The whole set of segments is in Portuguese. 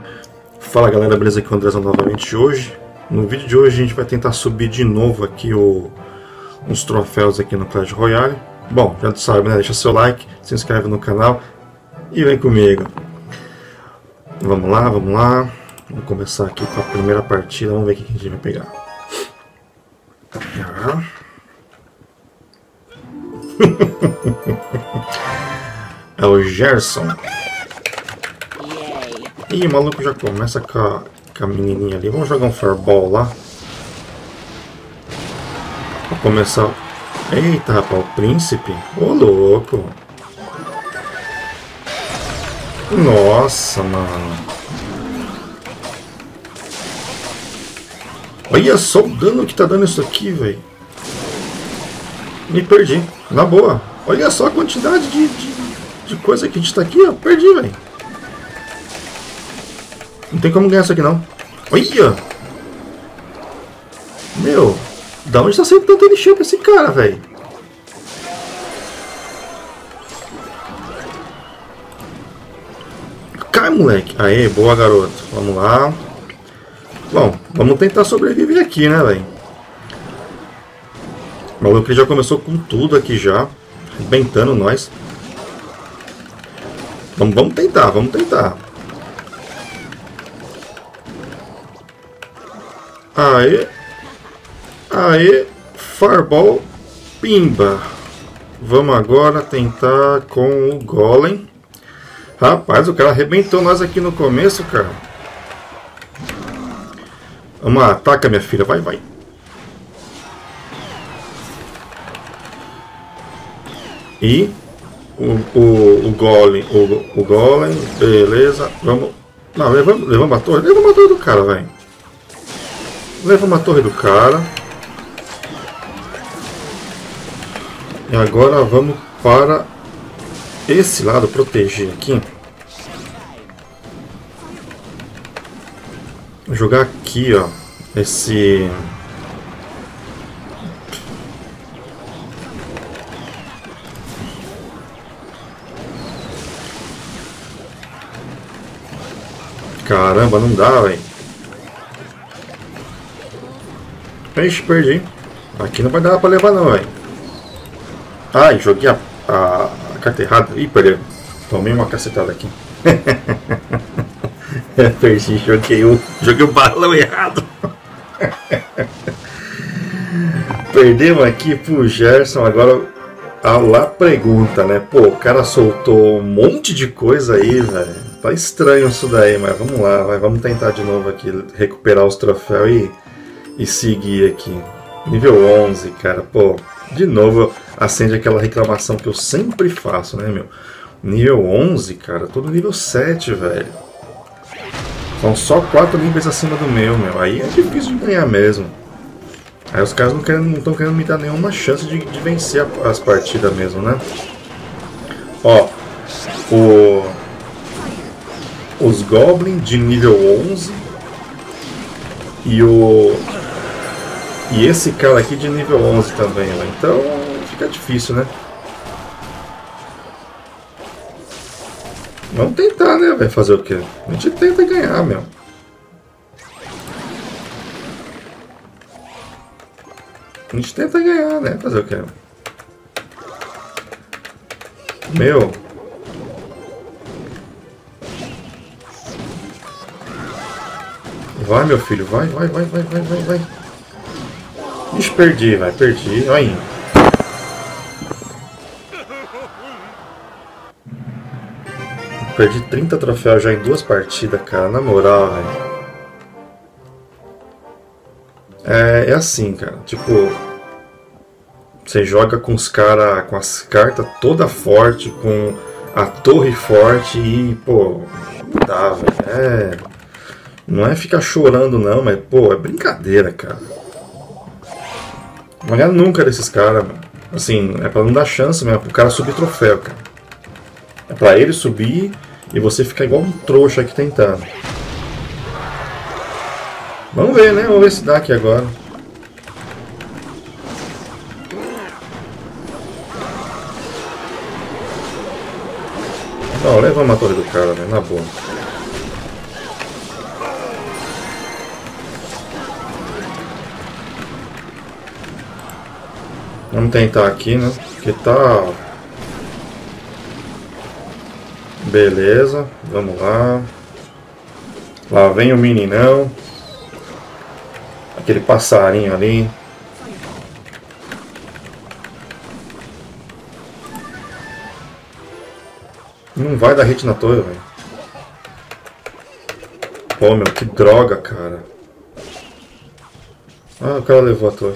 Fala galera, beleza? Aqui é o Andrezão novamente hoje. No vídeo de hoje a gente vai tentar subir de novo aqui uns troféus aqui no Clash Royale. Bom, já sabe, né? Deixa seu like, se inscreve no canal e vem comigo. Vamos lá, vamos lá. Vamos começar aqui com a primeira partida, vamos ver o que a gente vai pegar. É o Gerson. Ih, o maluco já começa com a menininha ali. Vamos jogar um Fireball lá. Vou começar. Eita, rapaz, o príncipe. Ô, louco. Nossa, mano. Olha só o dano que tá dando isso aqui, velho. Me perdi. Na boa. Olha só a quantidade de coisa que a gente tá aqui, ó. Perdi, velho. Não tem como ganhar isso aqui, não. Olha! Meu, da onde tá saindo tanto elixir pra esse cara, velho? Cai, moleque! Aê, boa, garoto. Vamos lá. Bom, vamos tentar sobreviver aqui, né, velho? O maluco já começou com tudo aqui já. Arrebentando nós. Vamos tentar, vamos tentar. Aê, aê, Fireball, pimba. Vamos agora tentar com o Golem. Rapaz, o cara arrebentou nós aqui no começo, cara. Vamos lá, ataca minha filha, vai, vai. E o Golem, o Golem, beleza, vamos. Não, levamos a torre do cara, velho. Levamos a torre do cara. E agora vamos para esse lado, proteger aqui. Vou jogar aqui, ó. Esse... Caramba, não dá, velho. Ixi, perdi. Aqui não vai dar pra levar não, velho. Ai, joguei a carta errada. Ih, perdeu. Tomei uma cacetada aqui. Perdi, joguei o balão errado. Perdemos aqui pro Gerson. Agora a lá pergunta, né? Pô, o cara soltou um monte de coisa aí, velho. Tá estranho isso daí, mas vamos lá, vai. Vamos tentar de novo aqui recuperar os troféus e seguir aqui. Nível 11, cara. Pô, de novo acende aquela reclamação que eu sempre faço, né, meu? Nível 11, cara. Todo nível 7, velho. São só 4 níveis acima do meu. Aí é difícil de ganhar mesmo. Aí os caras não estão querendo me dar nenhuma chance de vencer as partidas mesmo, né? Ó, os Goblins de nível 11 e esse cara aqui de nível 11 também, né? Então fica difícil, né? Vamos tentar, né, velho? Fazer o quê? A gente tenta ganhar, meu. A gente tenta ganhar, né? Fazer o quê? Meu. Vai, meu filho. Vai. Ixi, perdi, vai. Perdi. Aí. Perdi 30 troféus já em 2 partidas, cara. Na moral, velho. É assim, cara. Tipo, você joga com os caras, com as cartas toda forte, com a torre forte e, pô, não dá, velho. Não é ficar chorando, não, mas, pô, é brincadeira, cara. Não ganhar nunca desses caras, mano. Assim, é pra não dar chance mesmo, pro cara subir troféu, cara. É pra ele subir e você ficar igual um trouxa aqui tentando. Vamos ver, né? Vamos ver se dá aqui agora. Não, levamos a torre do cara, né? Na boa. Vamos tentar aqui, né? Que tá... Beleza, vamos lá. Lá vem o meninão. Aquele passarinho ali. Não vai dar hit na torre, velho. Pô, meu, que droga, cara. Ah, o cara levou a torre.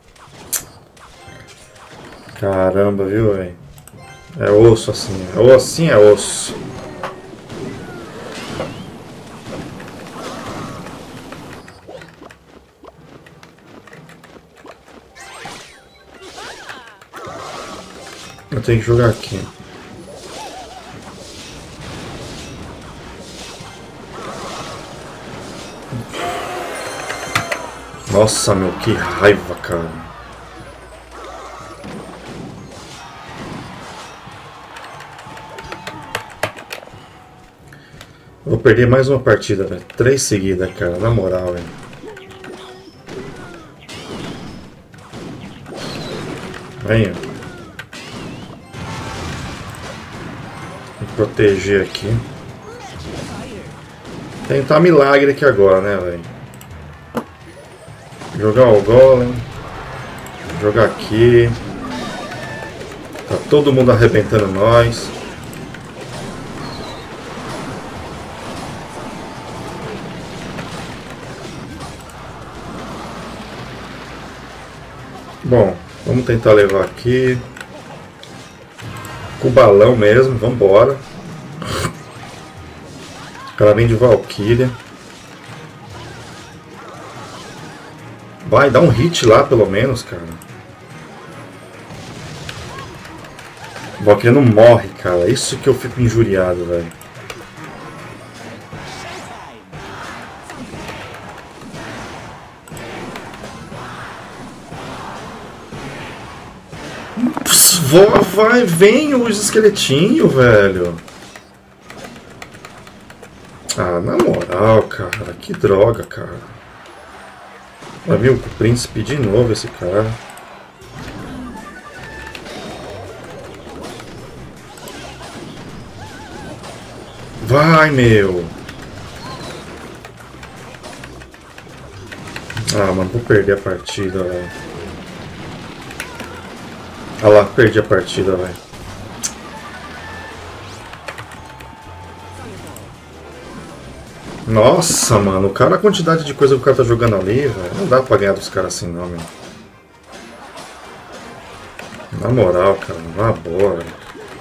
Caramba, viu, velho? É osso assim. Ou assim é osso. Eu tenho que jogar aqui. Nossa, meu, que raiva, cara. Vou perder mais uma partida, velho. 3 seguidas, cara. Na moral, velho. Venha. Vou proteger aqui. Tentar milagre aqui agora, né, velho? Jogar o golem. Jogar aqui. Tá todo mundo arrebentando nós. Bom, vamos tentar levar aqui. Com o balão mesmo, vambora. O cara vem de Valkyria. Vai, dá um hit lá pelo menos, cara. Valkyria não morre, cara. Isso que eu fico injuriado, velho. Vai, vem os esqueletinhos, velho. Ah, na moral, cara. Que droga, cara. Vai vir o príncipe de novo, esse cara. Vai, meu. Ah, mano, vou perder a partida, velho. Ah lá, perdi a partida, velho. Nossa, mano, cara, a quantidade de coisa que o cara tá jogando ali, velho. Não dá pra ganhar dos caras assim, não, meu. Na moral, cara, na boa, velho.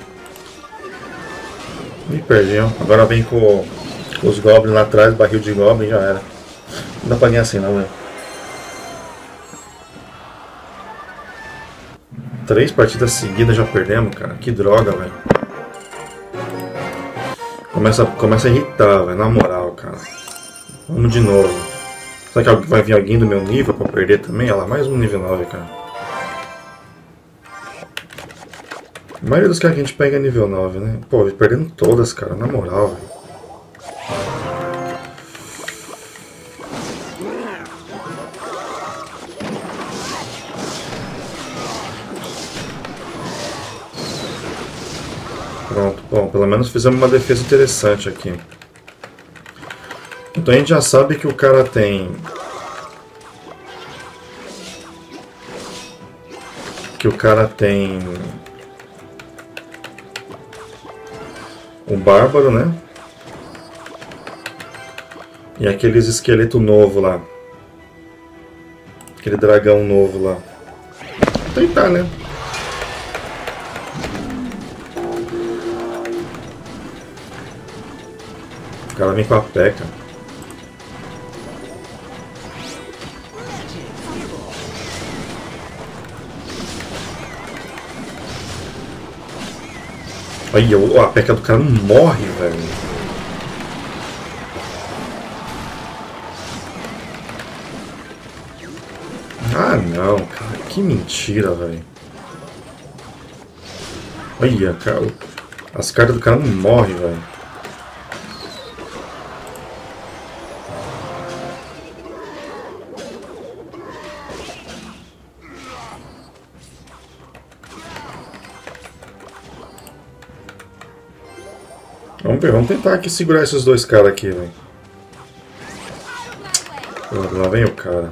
Me perdi, ó. Agora vem com os goblins lá atrás, barril de goblin, já era. Não dá pra ganhar assim, não, velho. 3 partidas seguidas já perdemos, cara. Que droga, velho. Começa a irritar, velho. Na moral, cara. Vamos de novo. Será que vai vir alguém do meu nível pra perder também? Olha lá, mais um nível 9, cara. A maioria dos caras que a gente pega é nível 9, né? Pô, perdendo todas, cara. Na moral, velho. Pronto, bom, pelo menos fizemos uma defesa interessante aqui. Então a gente já sabe que o cara tem... um bárbaro, né? E aqueles esqueletos novos lá. Aquele dragão novo lá. Vou tentar, né? O cara vem com a peca. Olha, a peca do cara não morre, velho. Ah, não, cara. Que mentira, velho. Olha, cara. As cartas do cara não morrem, velho. Vamos ver, vamos tentar aqui segurar esses dois caras aqui, velho. Lá vem o cara.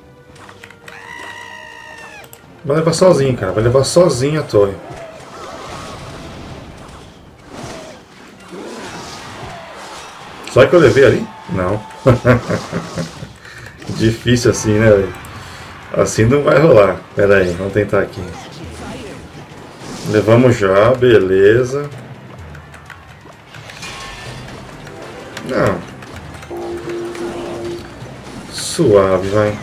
Vai levar sozinho, cara. Vai levar sozinho a torre. Só que eu levei ali? Não. Difícil assim, né, velho? Assim não vai rolar. Pera aí, vamos tentar aqui. Levamos já, beleza. Não. Suave, vai.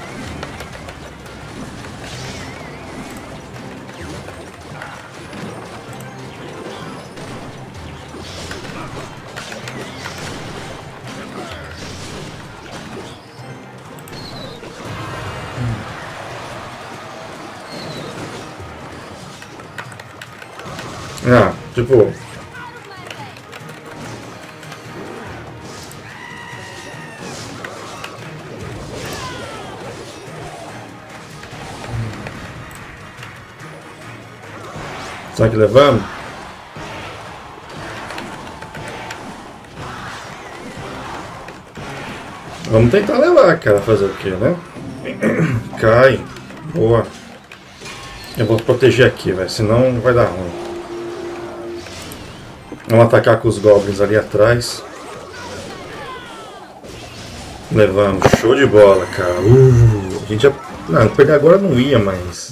Ah, tipo... Será que levamos? Vamos tentar levar, cara. Fazer o que, né? Cai. Boa. Eu vou proteger aqui, velho. Senão vai dar ruim. Vamos atacar com os goblins ali atrás. Levamos. Show de bola, cara. A gente já... Não, perder agora não ia, mas...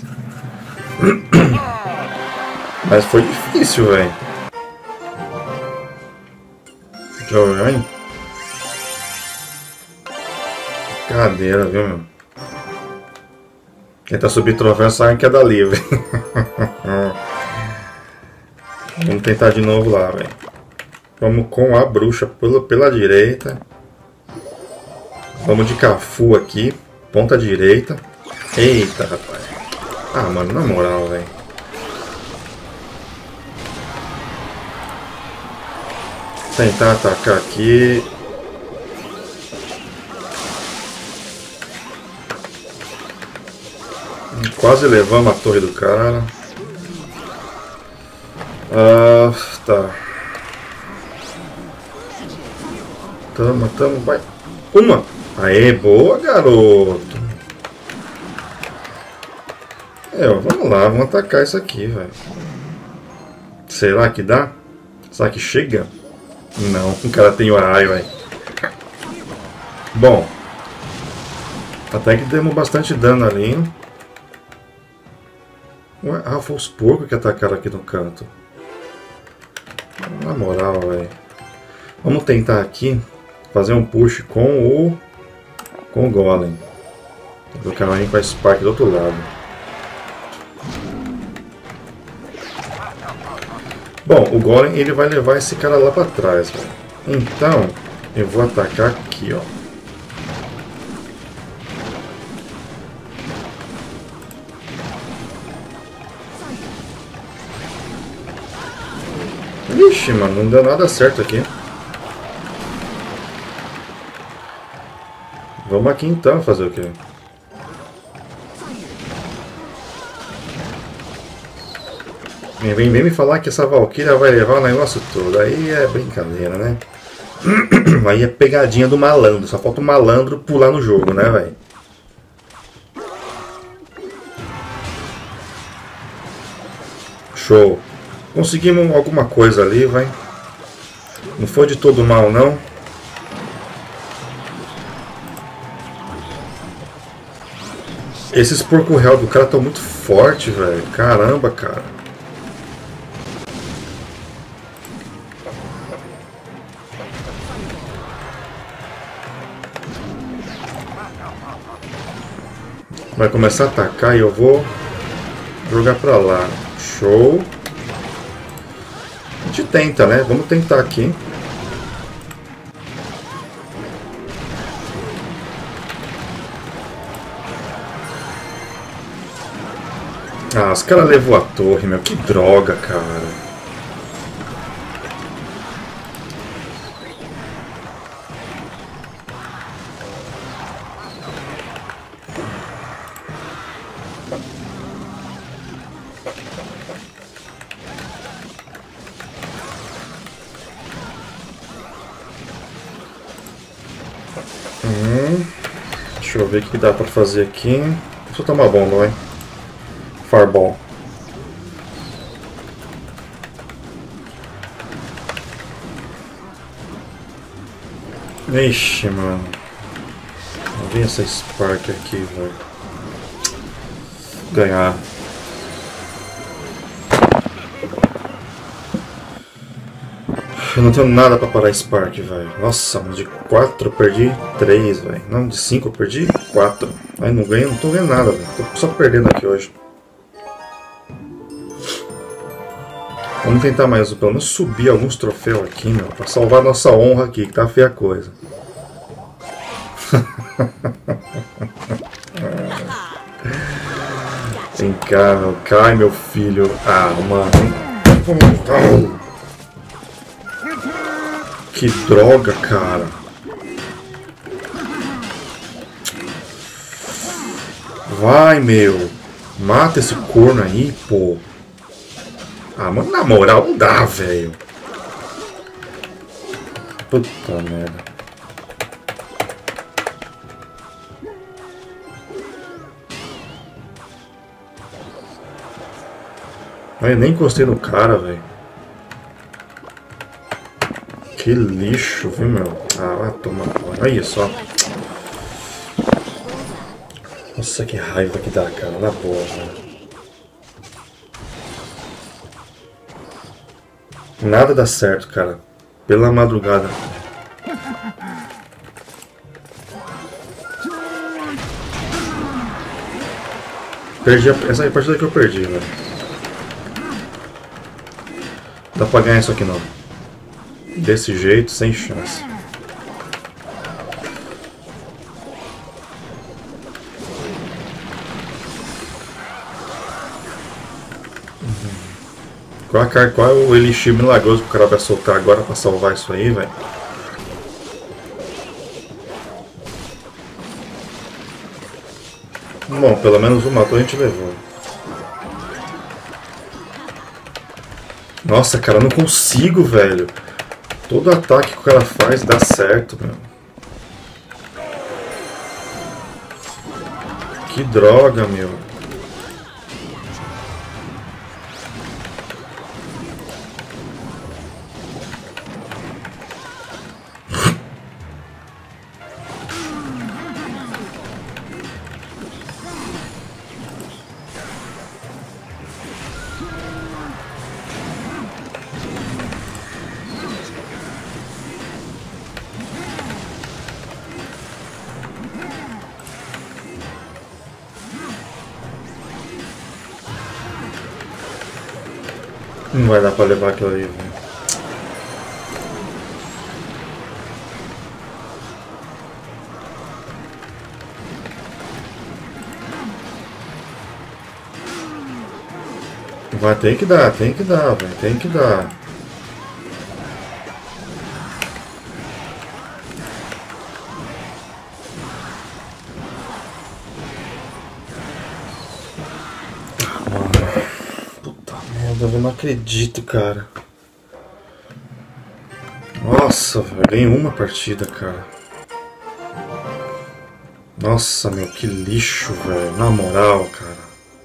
Mas foi difícil, velho. Jovem. Cadeira, viu, meu? Tentar subir troféu só em queda livre. Vamos tentar de novo lá, velho. Vamos com a bruxa pela direita. Vamos de Cafu aqui. Ponta direita. Eita, rapaz. Ah, mano, na moral, velho. Tentar atacar aqui. Quase levamos a torre do cara. Ah, tá. Tamo, vai. Uma! Aê, boa, garoto! Vamos lá, vamos atacar isso aqui, velho. Será que dá? Será que chega? Não, o cara tem o arraio, velho. Bom. Até que demos bastante dano ali. Ué, ah, foi os porcos que atacaram aqui no canto. Na moral, velho. Vamos tentar aqui fazer um push com o Golem. O cara vai vir com a Spark do outro lado. Bom, o Golem ele vai levar esse cara lá pra trás, velho. Então, eu vou atacar aqui, ó. Ixi, mano, não deu nada certo aqui. Vamos aqui então fazer o quê? Vem me falar que essa Valkyria vai levar o negócio todo. Aí é brincadeira, né? Aí é pegadinha do malandro. Só falta o malandro pular no jogo, né, velho? Show. Conseguimos alguma coisa ali, vai. Não foi de todo mal, não. Esses porco real do cara estão muito fortes, velho. Caramba, cara. Vai começar a atacar e eu vou jogar pra lá. Show. A gente tenta, né? Vamos tentar aqui. Ah, os caras levou a torre, meu. Que droga, cara. Deixa eu ver o que dá pra fazer aqui. Deixa eu tomar bomba, vai. Fireball. Ixi, mano. Não vem essa Spark aqui, velho. Ganhar. Eu não tenho nada pra parar Spark, velho. Nossa, mas de 4 eu perdi 3, velho. Não, de 5 eu perdi 4. Aí não ganho, não tô vendo nada, velho. Tô só perdendo aqui hoje. Vamos tentar mais, pelo menos subir alguns troféus aqui, meu. Pra salvar nossa honra aqui, que tá feia a coisa. Vem cá, meu. Cai, meu filho. Ah, mano. Que droga, cara. Vai, meu. Mata esse corno aí, pô. Ah, mano, na moral, não dá, velho. Puta merda. Eu nem encostei no cara, velho. Que lixo, viu, meu? Ah, vai tomar banho. Olha só. Nossa, que raiva que dá, cara. Na boa, velho. Nada dá certo, cara. Pela madrugada. Perdi essa é a partida que eu perdi, velho. Dá pra ganhar isso aqui não. Desse jeito, sem chance. Qual é o elixir milagroso que o cara vai soltar agora pra salvar isso aí, velho? Bom, pelo menos uma torre a gente levou. Nossa, cara, eu não consigo, velho. Todo ataque que o cara faz dá certo, meu. Que droga, meu. Não vai dar pra levar aquilo ali, velho. Vai ter que dar, velho. Tem que dar. Eu não acredito, cara. Nossa, velho. Ganhei uma partida, cara. Nossa, meu, que lixo, velho. Na moral, cara.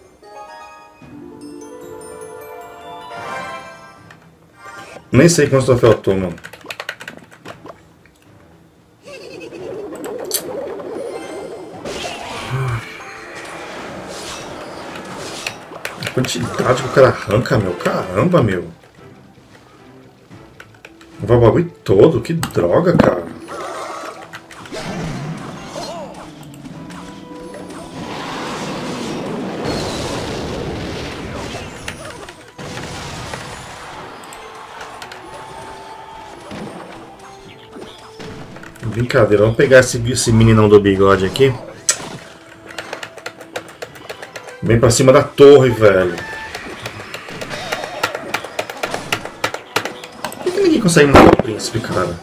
Nem sei quantos troféus eu tô, mano. A quantidade que o cara arranca, meu. Caramba, meu. O bagulho todo. Que droga, cara. Brincadeira. Vamos pegar esse meninão do bigode aqui. Vem pra cima da torre, velho. Por que ninguém consegue matar o príncipe, cara?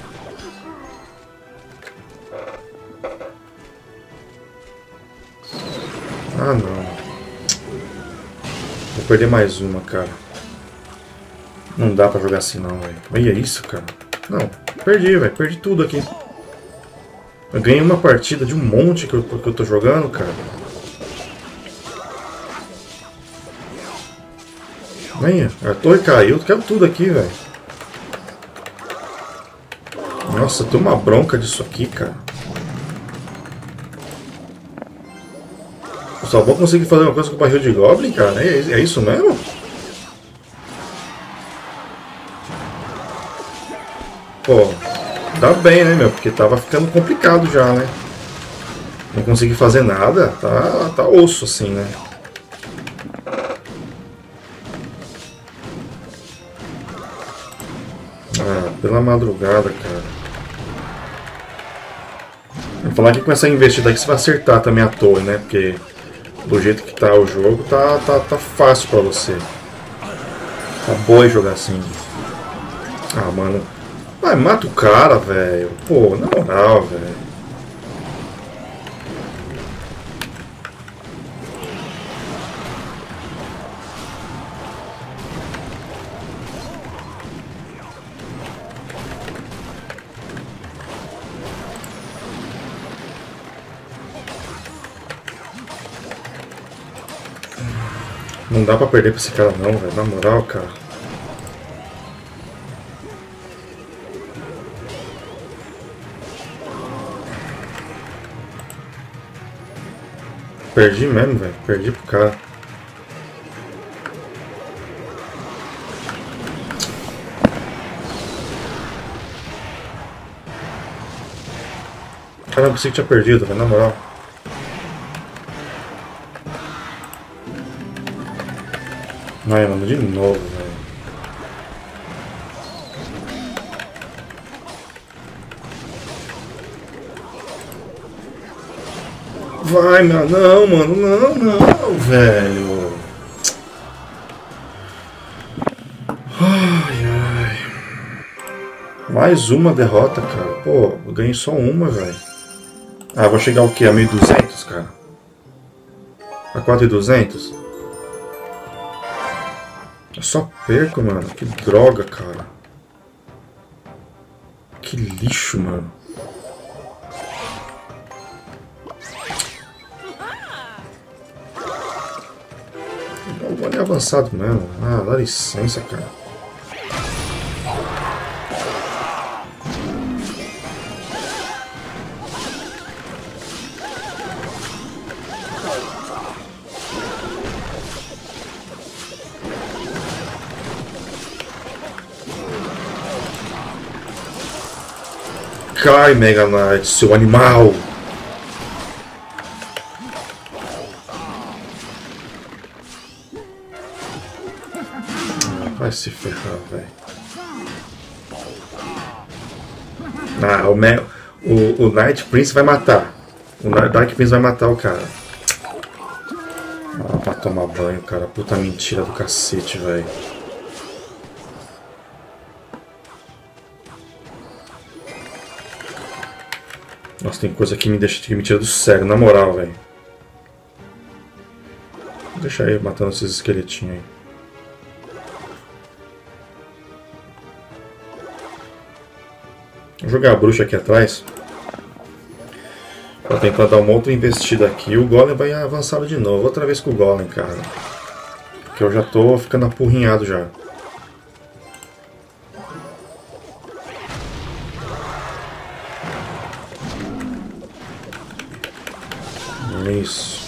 Ah, não. Vou perder mais uma, cara. Não dá pra jogar assim, não, velho. Olha isso, cara. Não, perdi, velho. Perdi tudo aqui. Eu ganhei uma partida de um monte que eu tô jogando, cara. Venha, a torre caiu, eu quero tudo aqui, velho. Nossa, tem uma bronca disso aqui, cara. Eu só vou conseguir fazer uma coisa com o barril de Goblin, cara? É isso mesmo? Pô, dá bem, né, meu? Porque tava ficando complicado já, né? Não consegui fazer nada, tá osso assim, né? Ah, pela madrugada, cara. Vou falar que começar a investir daqui você vai acertar também a torre, né? Porque do jeito que tá o jogo, tá fácil pra você. Tá bom jogar assim. Ah, mano. Vai, mata o cara, velho. Pô, na moral, velho. Não dá pra perder pra esse cara não, velho. Na moral, cara. Perdi mesmo, velho. Perdi pro cara. Caramba, pensei que tinha perdido, velho. Na moral. Ai, mano, de novo, velho. Vai, meu. Não, mano. Não, velho. Ai. Mais uma derrota, cara. Pô, eu ganhei só uma, velho. Ah, vou chegar o quê? A 1.200, cara? A 4.200? Eu só perco, mano. Que droga, cara. Que lixo, mano. Eu vou ali avançado mesmo. Ah, dá licença, cara. Cai, Mega Knight, seu animal! Vai se ferrar, velho. Ah, o Night Prince vai matar. O Dark Prince vai matar o cara. Ah, pra tomar banho, cara. Puta mentira do cacete, velho. Nossa, tem coisa que me tira do sério, na moral, velho. Deixa aí matando esses esqueletinhos aí. Vou jogar a bruxa aqui atrás. Pra tentar dar uma outra investida aqui. O Golem vai avançar de novo. Outra vez com o Golem, cara. Porque eu já tô ficando apurrinhado já. Isso.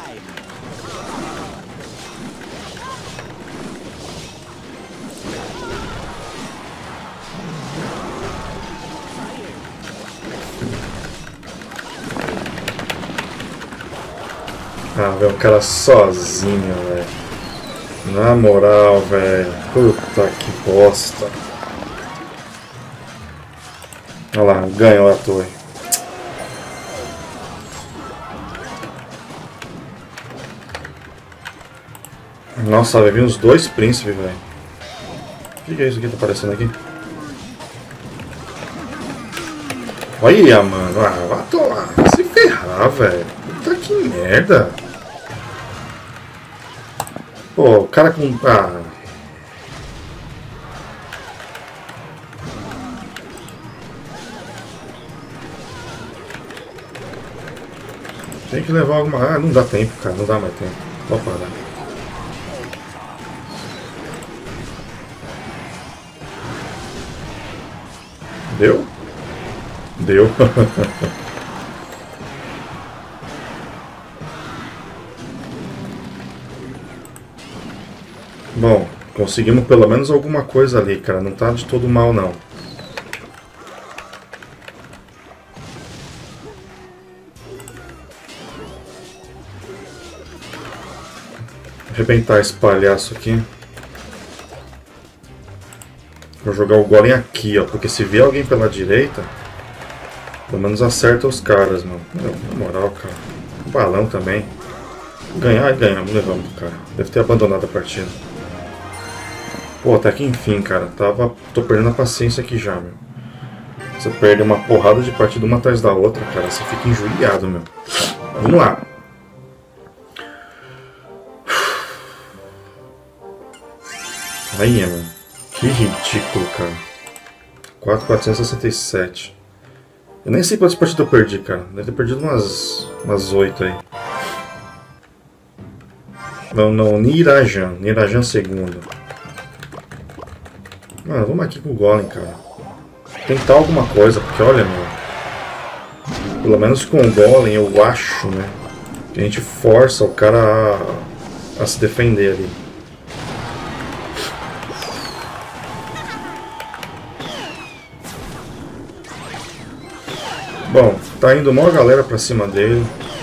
Ah, velho, o cara sozinho, velho. Na moral, velho. Puta que bosta. Olha lá, ganhou a torre. Nossa, vai vir uns dois príncipes, velho. O que é isso aqui que tá aparecendo aqui? Olha, mano. Ah, vai se ferrar, velho. Puta que merda. Pô, o cara com... Ah. Tem que levar alguma... Ah, não dá tempo, cara. Não dá mais tempo. Pode parar. Deu? Deu. Bom, conseguimos pelo menos alguma coisa ali, cara. Não tá de todo mal, não. Arrebentar esse palhaço aqui. Vou jogar o golem aqui, ó. Porque se vier alguém pela direita, pelo menos acerta os caras, mano. Na moral, cara. O balão também. Ganhar, ganhamos, levamos, cara. Deve ter abandonado a partida. Pô, até que enfim, cara. Tô perdendo a paciência aqui já, meu. Você perde uma porrada de partida uma atrás da outra, cara. Você fica injuriado, meu. Vamos lá. Aí, mano. Que ridículo, cara. 4.467. Eu nem sei quantas partidas eu perdi, cara. Deve ter perdido umas 8 aí. Não, Nirajan. Nirajan segundo. Mano, vamos aqui com o Golem, cara. Tentar alguma coisa, porque olha, meu. Pelo menos com o Golem, eu acho, né? Que a gente força o cara a se defender ali. Bom, tá indo uma galera pra cima dele.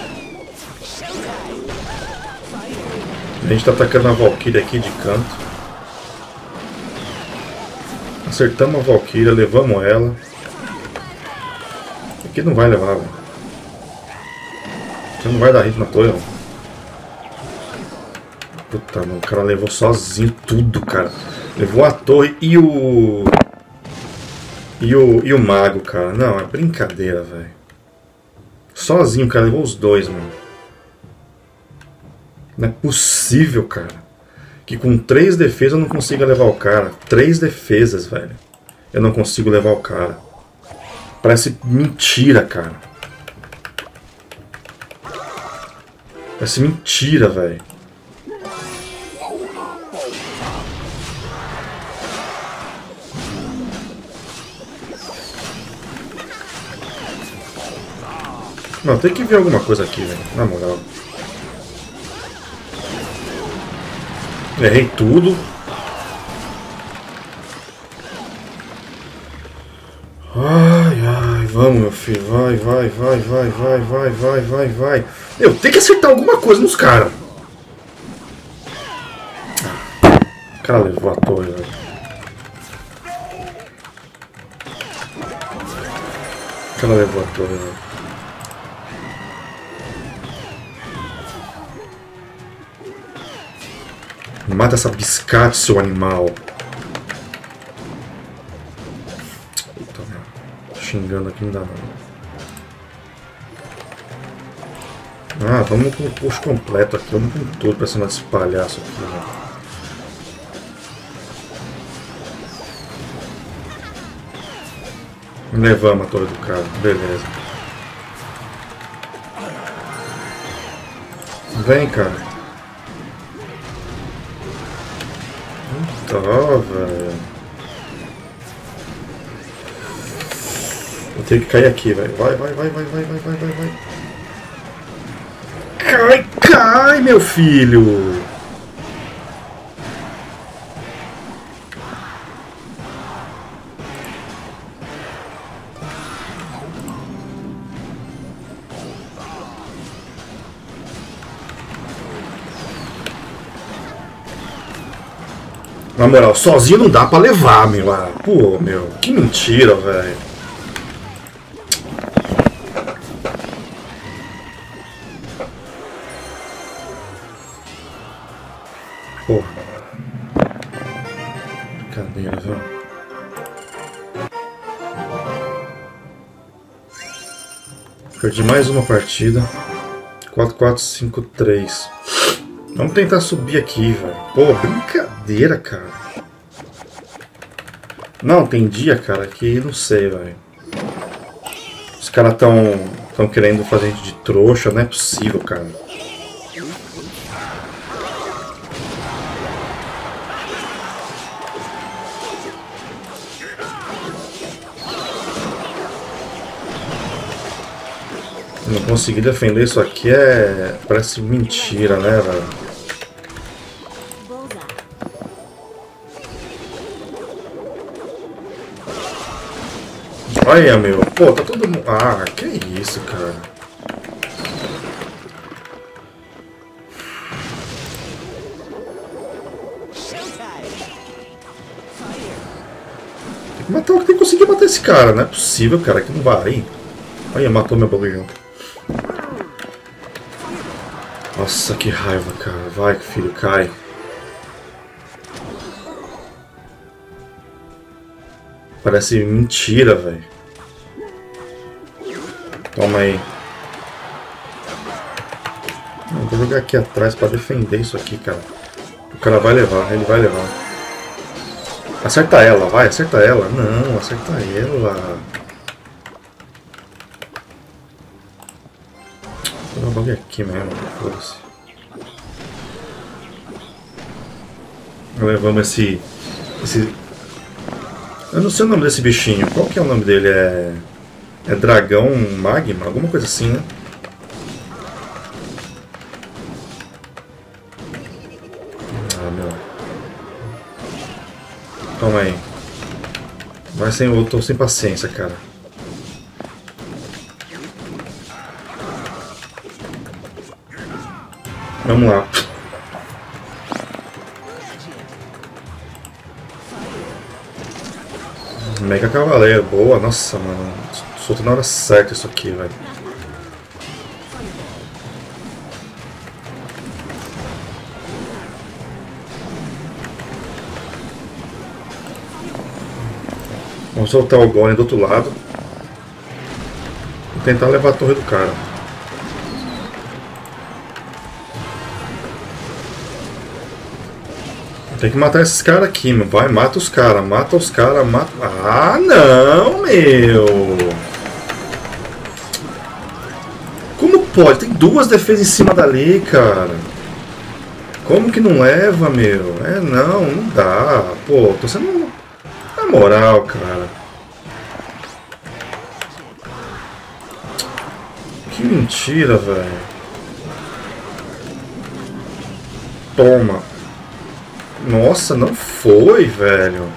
A gente tá atacando a Valkyria aqui de canto. Acertamos a Valkyria, levamos ela. Aqui não vai levar, velho. Você não vai dar hit na torre, não. Puta, mano, o cara levou sozinho tudo, cara. Levou a torre e o... E o mago, cara. Não, é brincadeira, velho. Sozinho, cara. Levou os dois, mano. Não é possível, cara. Que com 3 defesas eu não consiga levar o cara. 3 defesas, velho. Eu não consigo levar o cara. Parece mentira, cara. Parece mentira, velho. Não, tem que ver alguma coisa aqui, velho. Na moral. Errei tudo. Ai, ai, vamos, meu filho. Vai, vai, vai, vai, vai, vai, vai, vai, vai. Eu tenho que acertar alguma coisa nos caras. O cara levou a torre, velho. O cara levou a torre, velho. Mata essa biscate, seu animal. Puta merda. Xingando aqui não dá não. Ah, vamos com o push completo aqui. Vamos com tudo pra cima desse palhaço aqui, velho. Levamos a torre do cara. Beleza. Vem, cara. Tá, velho. Eu tenho que cair aqui, velho. Vai, vai, vai, vai, vai, vai, vai, vai, vai. Cai, cai, meu filho! Na moral, sozinho não dá pra levar, meu. Ah, pô, meu, que mentira, velho. Porra. Brincadeira, viu? Perdi mais uma partida. 4-4-5-3. Vamos tentar subir aqui, velho. Pô, brincadeira, cara. Não, tem dia, cara, que não sei, velho. Os caras tão Estão querendo fazer a gente de trouxa, não é possível, cara. Não conseguir defender isso aqui parece mentira, né, velho? Olha, meu. Pô, tá todo mundo... Ah, que isso, cara. Tem que conseguir matar esse cara. Não é possível, cara, que não vai. Olha, matou meu bagulho. Nossa, que raiva, cara. Vai, filho, cai. Parece mentira, velho. Toma aí. Não, vou jogar aqui atrás pra defender isso aqui, cara. O cara vai levar, ele vai levar. Acerta ela, vai, acerta ela. Não, acerta ela. Vou dar um bagulho aqui mesmo, foda-se. Levamos esse... Eu não sei o nome desse bichinho. Qual que é o nome dele? É dragão magma? Alguma coisa assim, né? Ah, meu. Toma aí. Vai sem... Eu tô sem paciência, cara. Vamos lá. Mega Cavaleiro, boa, nossa, mano. Soltou na hora certa isso aqui, velho. Vamos soltar o Golem do outro lado. E tentar levar a torre do cara. Tem que matar esses caras aqui, meu. Vai, mata os caras, mata os caras, mata... Ah, não, meu! Como pode? Tem duas defesas em cima dali, cara. Como que não leva, meu? Não dá. Pô, tô sendo... Na moral, cara. Que mentira, velho. Toma. Nossa, não foi, velho.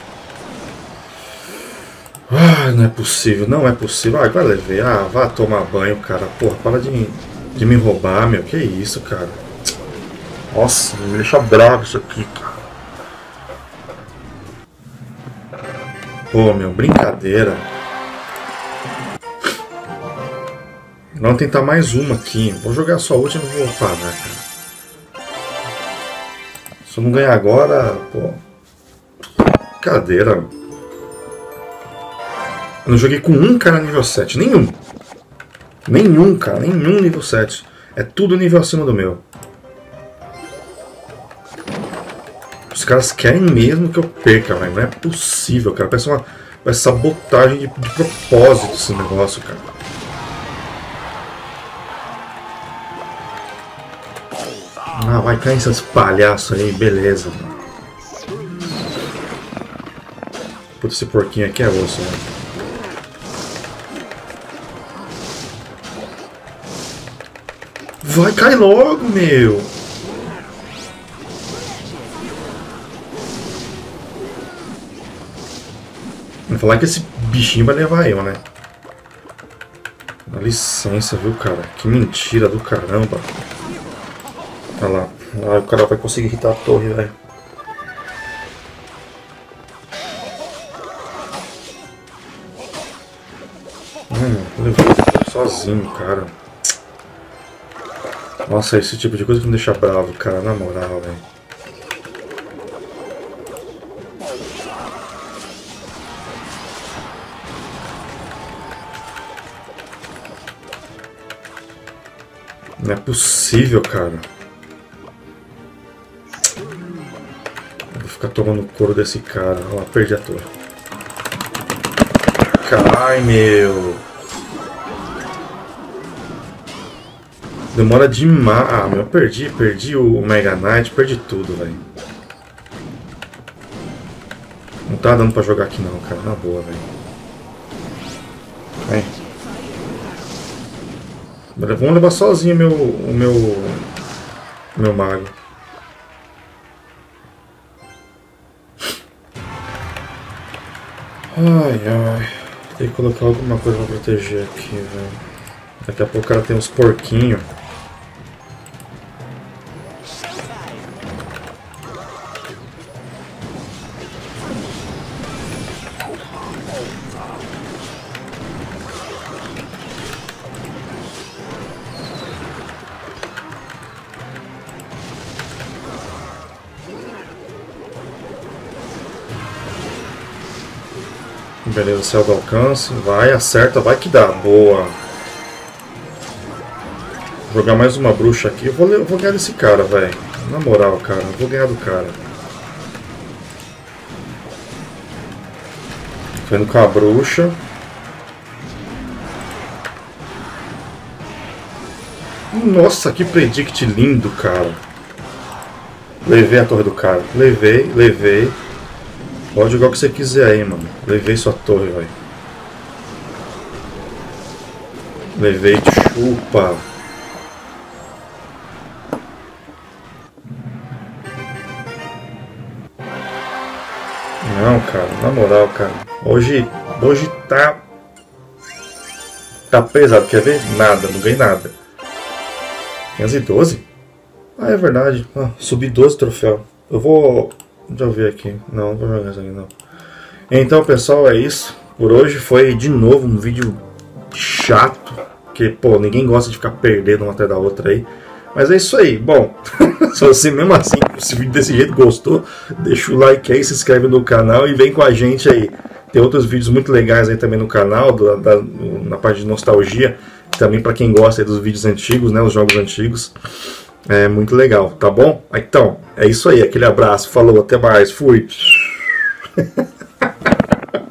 Ah, não é possível, não é possível. Ah, agora levei. Ah, vá tomar banho, cara. Porra, para de me roubar, meu. Que isso, cara. Nossa, me deixa bravo isso aqui, cara. Pô, meu, brincadeira. Vamos tentar mais uma aqui. Vou jogar só a última e vou parar, cara. Se eu não ganhar agora, pô. Cadeira. Eu não joguei com um cara nível 7. Nenhum. Nenhum, cara. Nenhum nível 7. É tudo nível acima do meu. Os caras querem mesmo que eu perca, velho. Não é possível, cara. Parece uma sabotagem de propósito esse negócio, cara. Ah, vai cair esses palhaços aí, beleza. Puta, esse porquinho aqui é osso, né? Vai, cai logo, meu! Vou falar que esse bichinho vai levar eu, né? Dá licença, viu, cara? Que mentira do caramba. Olha lá. Ah, o cara vai conseguir irritar a torre, velho. Levou sozinho, cara. Nossa, esse tipo de coisa que me deixa bravo, cara. Na moral, velho. Não é possível, cara. Vou ficar tomando couro desse cara. Olha lá, perdi a torre. Cai, meu. Demora demais. Ah, meu, perdi o Mega Knight, perdi tudo, velho. Não tá dando pra jogar aqui não, cara, na boa, velho. Vamos levar sozinho meu mago. Ai, ai. Tem que colocar alguma coisa pra proteger aqui, velho. Daqui a pouco o cara tem uns porquinhos. Beleza, céu do alcance. Vai, acerta, vai que dá. Boa. Vou jogar mais uma bruxa aqui. Eu vou ganhar desse cara, velho. Na moral, cara. Eu vou ganhar do cara. Tô indo com a bruxa. Nossa, que predict lindo, cara. Levei a torre do cara. Levei. Pode jogar o que você quiser aí, mano. Levei sua torre, velho. Levei, chupa. Não, cara, na moral, cara. Hoje tá pesado, quer ver? Nada, não ganhei nada. 512? Ah, é verdade. Ah, subi 12 troféus. Eu vou... Deixa eu ver aqui. Não vou jogar isso aqui, não. Então, pessoal, é isso. Por hoje foi, de novo, um vídeo chato. Porque, pô, ninguém gosta de ficar perdendo uma atrás da outra aí. Mas é isso aí. Bom, se você mesmo assim, esse vídeo desse jeito gostou, deixa o like aí, se inscreve no canal e vem com a gente aí. Tem outros vídeos muito legais aí também no canal, na parte de nostalgia. Também para quem gosta aí dos vídeos antigos, né, os jogos antigos. É muito legal, tá bom? Então, é isso aí. Aquele abraço. Falou, até mais. Fui.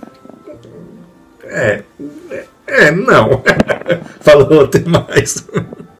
Não. Falou, até mais.